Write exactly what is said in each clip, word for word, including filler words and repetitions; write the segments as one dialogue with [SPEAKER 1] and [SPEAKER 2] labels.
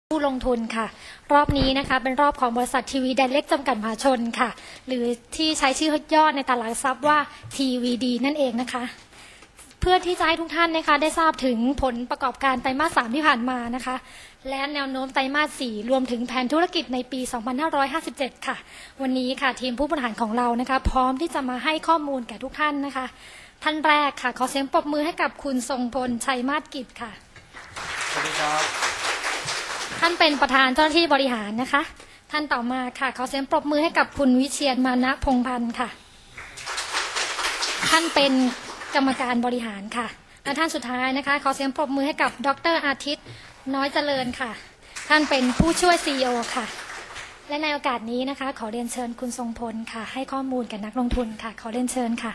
[SPEAKER 1] ผู้ลงทุนค่ะรอบนี้นะคะเป็นรอบของบริษัททีวีไดเรกจำกัดมหาชนค่ะหรือที่ใช้ชื่อย่อในตลาดหลักทรัพย์ว่า ที วี ดี นั่นเองนะคะเพื่อที่จะให้ทุกท่านนะคะได้ทราบถึงผลประกอบการไตรมาสสามที่ผ่านมานะคะและแนวโน้มไตรมาสสี่รวมถึงแผนธุรกิจในปีสองพันห้าร้อยห้าสิบเจ็ดค่ะวันนี้ค่ะทีมผู้บริหารของเรานะคะพร้อมที่จะมาให้ข้อมูลแก่ทุกท่านนะคะท่านแรกค่ะขอเสียงปรบมือให้กับคุณทรงพลชัยมาศกิจค่ะ
[SPEAKER 2] สวัสดีครับ
[SPEAKER 1] ท่านเป็นประธานเจ้าหน้าที่บริหารนะคะท่านต่อมาค่ะขอเสียงปรบมือให้กับคุณวิเชียรมานะพงษ์พันธ์ค่ะท่านเป็นกรรมการบริหารค่ะและท่านสุดท้ายนะคะขอเสียงปรบมือให้กับดร.อาทิตย์น้อยเจริญค่ะท่านเป็นผู้ช่วย ซี อี โอ ค่ะและในโอกาสนี้นะคะขอเรียนเชิญคุณทรงพลค่ะให้ข้อมูลกับนักลงทุนค่ะขอเรียนเชิญค่ะ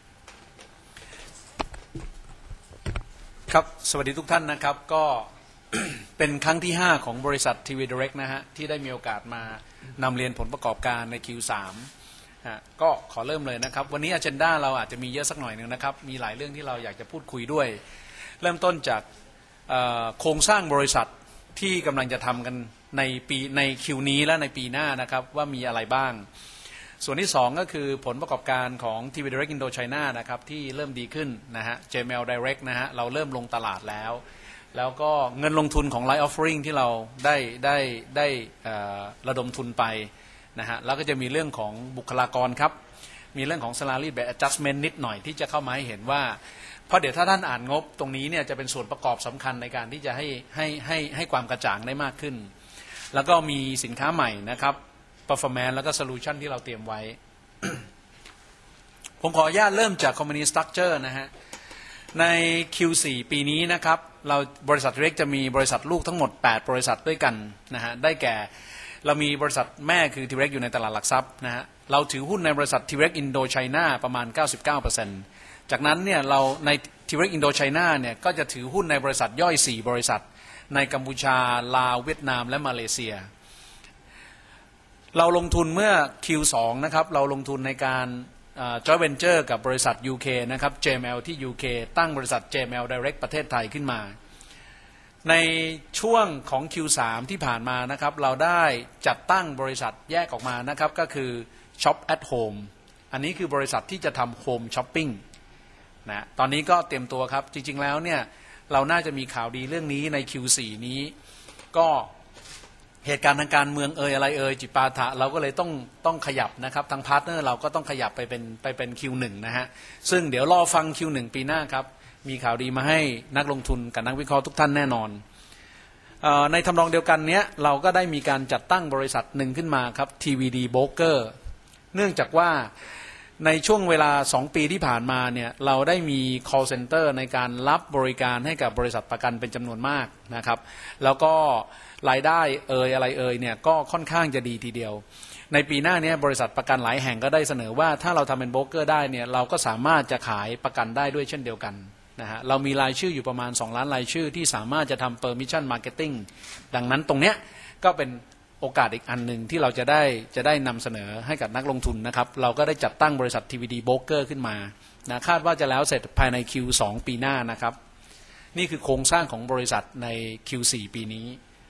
[SPEAKER 2] ครับสวัสดีทุกท่านนะครับก็ เป็นครั้งที่ห้าของบริษัททีวีไดเรกนะฮะที่ได้มีโอกาสมานำเรียนผลประกอบการใน คิว สามฮะก็ขอเริ่มเลยนะครับวันนี้อ agenda เราอาจจะมีเยอะสักหน่อยหนึ่งนะครับมีหลายเรื่องที่เราอยากจะพูดคุยด้วยเริ่มต้นจากโครงสร้างบริษัทที่กำลังจะทำกันในปีในคิวนี้และในปีหน้านะครับว่ามีอะไรบ้างส่วนที่สองก็คือผลประกอบการของ ที วี Direct Indo China นะครับที่เริ่มดีขึ้นนะฮะ เจ เอ็ม แอล Direct นะฮะเราเริ่มลงตลาดแล้วแล้วก็เงินลงทุนของ Light Offering ที่เราได้ได้ได้ระดมทุนไปนะฮะแล้วก็จะมีเรื่องของบุคลากรครับมีเรื่องของ Salary Based Adjustment นิดหน่อยที่จะเข้ามาให้เห็นว่าเพราะเดี๋ยวถ้าท่านอ่านงบตรงนี้เนี่ยจะเป็นส่วนประกอบสำคัญในการที่จะให้ให้ให้ให้ความกระจ่างได้มากขึ้นแล้วก็มีสินค้าใหม่นะครับ performance แล้วก็ solution ที่เราเตรียมไว้ ผมขออนุญาตเริ่มจาก company structure นะฮะใน คิว โฟร์ ปีนี้นะครับเราบริษัทเล็กจะมีบริษัทลูกทั้งหมดแปดบริษัทด้วยกันนะฮะได้แก่เรามีบริษัทแม่คือ ที วี Direct อยู่ในตลาดหลักทรัพย์นะฮะเราถือหุ้นในบริษัท ที วี Direct Indo China ประมาณ เก้าสิบเก้าเปอร์เซ็นต์ จากนั้นเนี่ยเราใน ที วี Direct Indo China เนี่ยก็จะถือหุ้นในบริษัทย่อยสี่บริษัทในกัมพูชาลาวเวียดนามและมาเลเซียเราลงทุนเมื่อ คิว ทู นะครับเราลงทุนในการjoint venture กับบริษัท ยู เค นะครับ เจ เอ็ม แอล ที่ ยู เค ตั้งบริษัท เจ เอ็ม แอล Direct ประเทศไทยขึ้นมาในช่วงของ คิว ทรี ที่ผ่านมานะครับเราได้จัดตั้งบริษัทแยกออกมานะครับก็คือ Shop at Home อันนี้คือบริษัทที่จะทำ Home Shopping นะตอนนี้ก็เตรียมตัวครับจริงๆแล้วเนี่ยเราน่าจะมีข่าวดีเรื่องนี้ใน คิว โฟร์ นี้ก็เหตุการณ์ทางการเมืองเอ่ยอะไรเอ่ยจิปาถะเราก็เลยต้องต้องขยับนะครับทางพาร์ทเนอร์เราก็ต้องขยับไปเป็นไปเป็น คิว วัน นะฮะซึ่งเดี๋ยวรอฟัง คิว วัน ปีหน้าครับมีข่าวดีมาให้นักลงทุนกับนักวิเคราะห์ทุกท่านแน่นอนเอ่อในทำนองเดียวกันเนี้ยเราก็ได้มีการจัดตั้งบริษัทหนึ่งขึ้นมาครับ ที วี ดี Broker เนื่องจากว่าในช่วงเวลาสองปีที่ผ่านมาเนี่ยเราได้มี call center ในการรับบริการให้กับบริษัทประกันเป็นจำนวนมากนะครับแล้วก็รายได้เอ่ยอะไรเอ่ยเนี่ยก็ค่อนข้างจะดีทีเดียวในปีหน้านี้บริษัทประกันหลายแห่งก็ได้เสนอว่าถ้าเราทำเป็นโบรกเกอร์ได้เนี่ยเราก็สามารถจะขายประกันได้ด้วยเช่นเดียวกันนะฮะเรามีรายชื่ออยู่ประมาณสองล้านรายชื่อที่สามารถจะทำ permission marketing ดังนั้นตรงเนี้ยก็เป็นโอกาสอีกอันหนึ่งที่เราจะได้จะได้นำเสนอให้กับนักลงทุนนะครับเราก็ได้จัดตั้งบริษัท ที วี ดี Broker ขึ้นมานะคาดว่าจะแล้วเสร็จภายใน คิว ทู ปีหน้านะครับนี่คือโครงสร้างของบริษัทใน คิว โฟร์ ปีนี้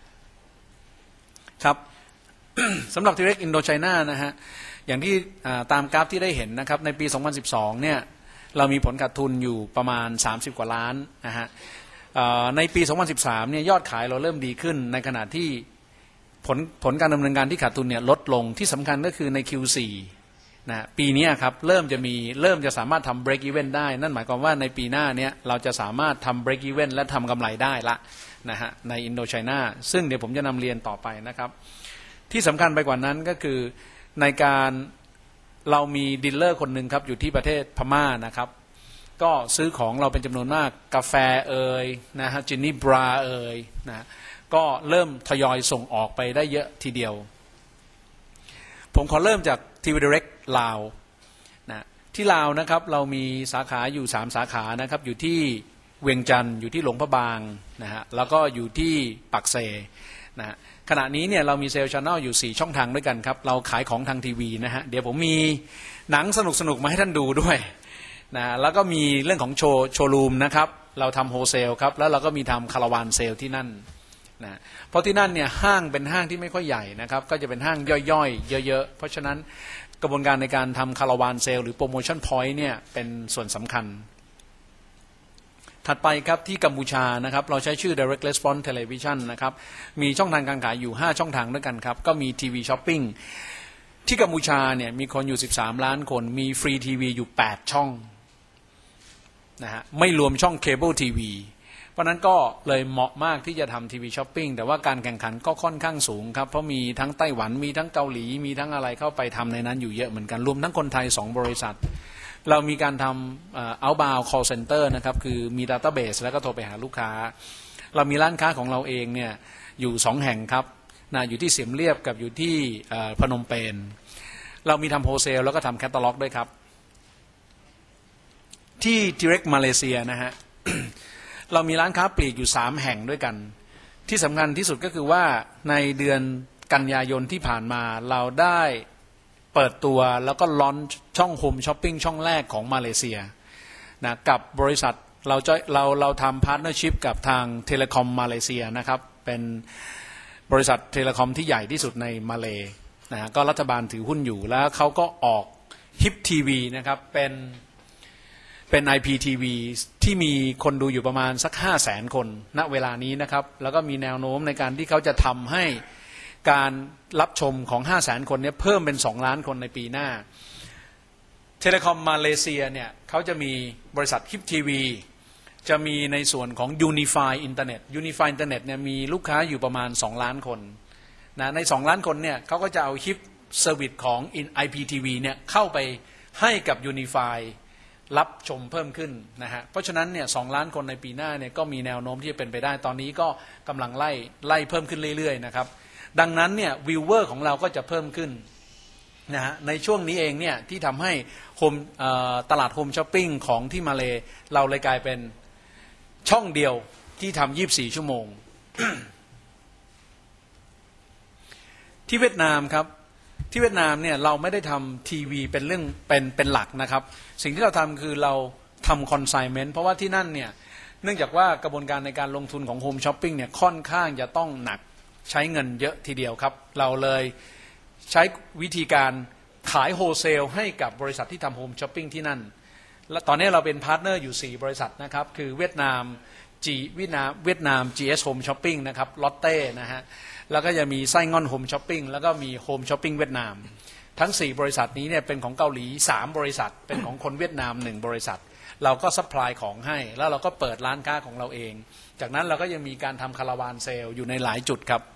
[SPEAKER 2] ครับ สำหรับ ที วี Direct Indo China นะฮะอย่างที่ตามกราฟที่ได้เห็นนะครับในปี สองพันสิบสอง เนี่ยเรามีผลขาดทุนอยู่ประมาณสามสิบกว่าล้านนะฮะในปี สองพันสิบสาม เนี่ยยอดขายเราเริ่มดีขึ้นในขณะที่ผลผลการดำเนินงานที่ขาดทุนเนี่ยลดลงที่สำคัญก็คือใน คิว โฟร์ นะปีนี้ครับเริ่มจะมีเริ่มจะสามารถทำ break even ได้นั่นหมายความว่าในปีหน้านี้เราจะสามารถทำ break even และทำกำไรได้ละนะฮะใน Indo China ซึ่งเดี๋ยวผมจะนำเรียนต่อไปนะครับที่สำคัญไปกว่านั้นก็คือในการเรามีดีลเลอร์คนหนึ่งครับอยู่ที่ประเทศพม่านะครับก็ซื้อของเราเป็นจำนวนมากกาแฟเอ่ยนะฮะจินนี่บราเอ่ยนะก็เริ่มทยอยส่งออกไปได้เยอะทีเดียวผมขอเริ่มจาก ที วี Direct ลาวนะที่ลาวนะครับเรามีสาขาอยู่สามสาขานะครับอยู่ที่เวียงจันทร์อยู่ที่หลวงพระบางนะฮะแล้วก็อยู่ที่ปักเซนะขณะนี้เนี่ยเรามีเซลล์ชานอลอยู่สี่ช่องทางด้วยกันครับเราขายของทางทีวีนะฮะเดี๋ยวผมมีหนังสนุกๆมาให้ท่านดูด้วยนะแล้วก็มีเรื่องของโชว์โชว์รูมนะครับเราทำโฮเซลครับแล้วเราก็มีทำคาราวานเซลที่นั่นนะเพราะที่นั่นเนี่ยห้างเป็นห้างที่ไม่ค่อยใหญ่นะครับก็จะเป็นห้างย่อยๆเยอะๆเพราะฉะนั้นกระบวนการในการทำคาราวานเซลหรือโปรโมชั่นพอยต์เนี่ยเป็นส่วนสำคัญถัดไปครับที่กัมพูชานะครับเราใช้ชื่อ Direct Response Television นะครับมีช่องทางการขายอยู่ห้าช่องทางด้วยกันครับก็มีทีวีช้อปปิ้งที่กัมพูชาเนี่ยมีคนอยู่สิบสามล้านคนมีฟรีทีวีอยู่แปดช่องนะฮะไม่รวมช่องเคเบิลทีวีเพราะนั้นก็เลยเหมาะมากที่จะทำทีวีช้อปปิ้งแต่ว่าการแข่งขันก็ค่อนข้างสูงครับเพราะมีทั้งไต้หวันมีทั้งเกาหลีมีทั้งอะไรเข้าไปทำในนั้นอยู่เยอะเหมือนกันรวมทั้งคนไทยสองบริษัทเรามีการทำ outbound call center นะครับคือมี database แล้วก็โทรไปหาลูกค้าเรามีร้านค้าของเราเองเนี่ยอยู่สองแห่งครับนะอยู่ที่เสียมเรียบกับอยู่ที่พนมเปญเรามีทำโฮเซลแล้วก็ทำแคตตาล็อกด้วยครับที่ Direct มาเลเซียนะฮะ เรามีร้านค้าปลีกอยู่สามแห่งด้วยกันที่สำคัญที่สุดก็คือว่าในเดือนกันยายนที่ผ่านมาเราได้เปิดตัวแล้วก็ลอนช่องโฮมช้อปปิ้งช่องแรกของมาเลเซียนะกับบริษัทเราจะเราเราทำพาร์ทเนอร์ชิพกับทางเทเลคอมมาเลเซียนะครับเป็นบริษัทเทเลคอมที่ใหญ่ที่สุดในมาเลนะฮะก็รัฐบาลถือหุ้นอยู่แล้วเขาก็ออกฮิปทีวีนะครับเป็นเป็น ไอ พี ที วี ที่มีคนดูอยู่ประมาณสักห้าแสนคนณเวลานี้นะครับแล้วก็มีแนวโน้มในการที่เขาจะทำให้การรับชมของห้าแสนคนนี้เพิ่มเป็นสองล้านคนในปีหน้าเทเลคอมมาเลเซียเนี่ยเขาจะมีบริษัทฮิปทีวีจะมีในส่วนของ Unify Internet Unify Internet เนี่ยมีลูกค้าอยู่ประมาณสองล้านคนนะในสองล้านคนเนี่ยเขาก็จะเอาฮิปเซอร์วิสของ ไอ พี ที วี เนี่ยเข้าไปให้กับ Unify รับชมเพิ่มขึ้นนะฮะเพราะฉะนั้นเนี่ยสองล้านคนในปีหน้าเนี่ยก็มีแนวโน้มที่จะเป็นไปได้ตอนนี้ก็กำลังไล่ไล่เพิ่มขึ้นเรื่อยๆนะครับดังนั้นเนี่ยวิวเวอร์ของเราก็จะเพิ่มขึ้นนะฮะในช่วงนี้เองเนี่ยที่ทำให้โฮมตลาดโฮมช้อปปิ้งของที่มาเลเราเลยกลายเป็นช่องเดียวที่ทำยี่สิบสี่ชั่วโมง ที่เวียดนามครับที่เวียดนามเนี่ยเราไม่ได้ทำทีวีเป็นเรื่องเป็นเป็นหลักนะครับสิ่งที่เราทำคือเราทำคอนไซเมนต์เพราะว่าที่นั่นเนี่ยเนื่องจากว่ากระบวนการในการลงทุนของโฮมช้อปปิ้งเนี่ยค่อนข้างจะต้องหนักใช้เงินเยอะทีเดียวครับเราเลยใช้วิธีการขายโฮเซลให้กับบริษัทที่ทำโฮมช้อปปิ้งที่นั่นและตอนนี้เราเป็นพาร์ทเนอร์อยู่สี่บริษัทนะครับคือเวียดนามจีเวียดนามเวียดนาม จี เอส Home Shopping นะครับลอตเต้นะฮะแล้วก็จะมีไส้งอนโฮมช้อปปิ้งแล้วก็มีโฮมช้อปปิ้งเวียดนามทั้งสี่บริษัทนี้เนี่ยเป็นของเกาหลีสามบริษัทเป็นของคนเวียดนามหนึ่งบริษัทเราก็ซัพพลายของให้แล้วเราก็เปิดร้านค้าของเราเองจากนั้นเราก็ยังมีการทำคาราวานเซลอยู่ในหลายจุดครับ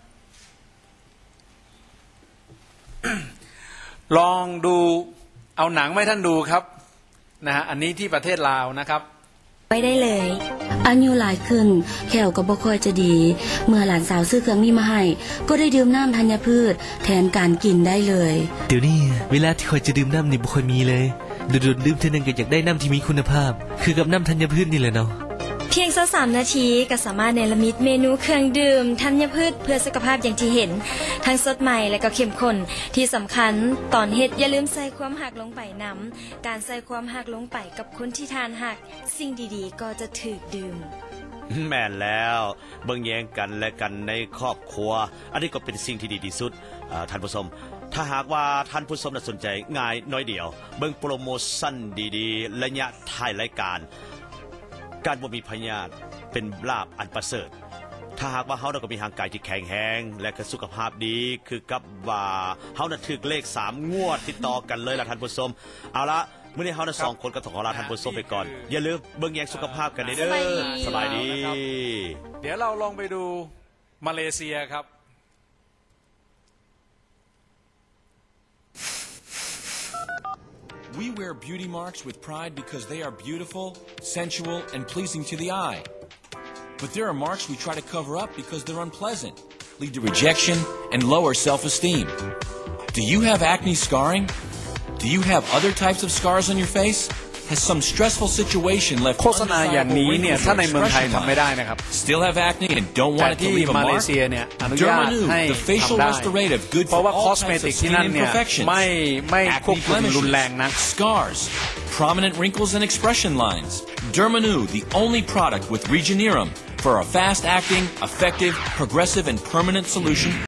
[SPEAKER 2] ลองดูเอาหนังให้ท่านดูครับนะฮะอันนี้ที่ประเทศลาวนะครับ
[SPEAKER 3] ไปได้เลยอายุหลายขึ้นแขวก็บ่ค่อยจะดีเมื่อหลานสาวซื้อเครื่องนี้มาให้ก็ได้ดื่มน้ำธัญพืชแทนการกินได้เลย
[SPEAKER 4] เดี๋ยวนี้เวลาที่คอยจะดื่มน้ำนี่บ่ค่อยมีเลยโดดๆดื่มเท่านึงก็อยากได้น้ำที่มีคุณภาพคือกับน้ำธัญพืชนี่แหละเนาะ
[SPEAKER 5] เพียงสักสามนาทีก็สามารถเนรมิตเมนูเครื่องดื่มธัญพืชเพื่อสุขภาพอย่างที่เห็นทั้งสดใหม่และก็เข้มข้นที่สำคัญตอนเฮ็ดอย่าลืมใส่ความหักลงไปนำการใส่ความหักลงไปกับคนที่ทานหักสิ่งดีๆก็จะถูกดื่ม
[SPEAKER 6] แม่นแล้วเบิ่งแย่งกันและกันในครอบครัวอันนี้ก็เป็นสิ่งที่ดีที่สุดท่านผู้ชมถ้าหากว่าท่านผู้ชมสนใจง่ายน้อยเดียวเบิ่งโปรโมชั่นดีๆระยะท้ายรายการการบ่มีพยาธิเป็นลาภอันประเสริฐถ้าหากว่าเฮาก็มีร่างกายที่แข็งแรงและก็สุขภาพดีคือกับว่าเฮาน่ะถูกเลขสามงวดติดต่อกันเลยล่ะท่านผู้ชมเอาละมื้อนี้เฮาน่ะสองคนก็ต้องขอลาท่านผู้ชมไปก่อนอย่าลืมเบิ่งแยงสุขภาพกันเด้อสบายดี
[SPEAKER 2] เดี๋ยวเราลองไปดูมาเลเซียครับ
[SPEAKER 7] We wear beauty marks with pride because they are beautiful, sensual, and pleasing to the eye. But there are marks we try to cover up because they're unpleasant, lead to rejection, and lower self-esteem. Do you have acne scarring? Do you have other types of scars on your face? Has some stressful situation left
[SPEAKER 2] โฆษณาอย่างนี้เนี่ยถ้าในเมืองไทยทำไม่ได้นะครับ
[SPEAKER 7] Still have acne and don't want it to leave a mark?
[SPEAKER 2] แต่ที่มาเลเซียเนี่ยอนุญาตให้ทำได้เพราะว่าคอสเมติกที่นั่นเนี่ยไม่ไม่ควบคุมรุนแรงนะ
[SPEAKER 7] Scars, prominent wrinkles and expression lines. Dermanew, the only product with Regenerum for for a fast-acting, effective, progressive, and permanent solution